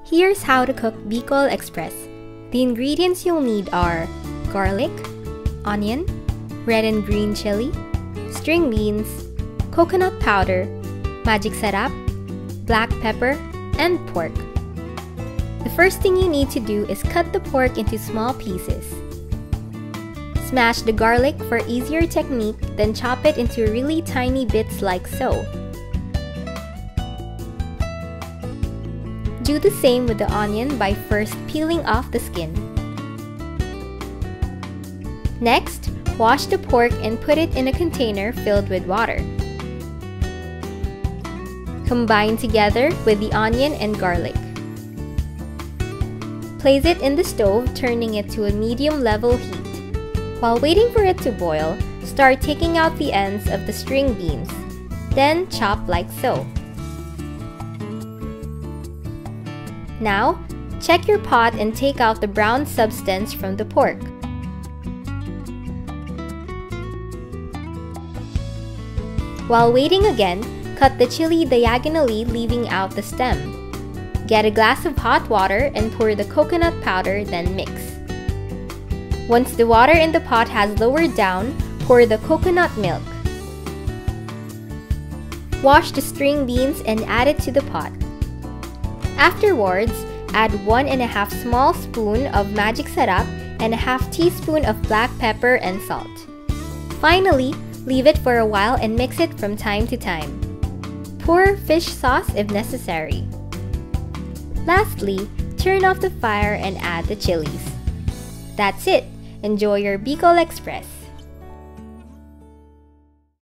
Here's how to cook Bicol Express. The ingredients you'll need are garlic, onion, red and green chili, string beans, coconut powder, magic sarap, black pepper, and pork. The first thing you need to do is cut the pork into small pieces. Smash the garlic for easier technique, then chop it into really tiny bits like so. Do the same with the onion by first peeling off the skin. Next, wash the pork and put it in a container filled with water. Combine together with the onion and garlic. Place it in the stove, turning it to a medium-level heat. While waiting for it to boil, start taking out the ends of the string beans. Then chop like so. Now, check your pot and take out the brown substance from the pork. While waiting again, cut the chili diagonally, leaving out the stem. Get a glass of hot water and pour the coconut powder, then mix. Once the water in the pot has lowered down, pour the coconut milk. Wash the string beans and add it to the pot. Afterwards, add 1½ small spoon of magic sarap and a ½ teaspoon of black pepper and salt. Finally, leave it for a while and mix it from time to time. Pour fish sauce if necessary. Lastly, turn off the fire and add the chilies. That's it! Enjoy your Bicol Express!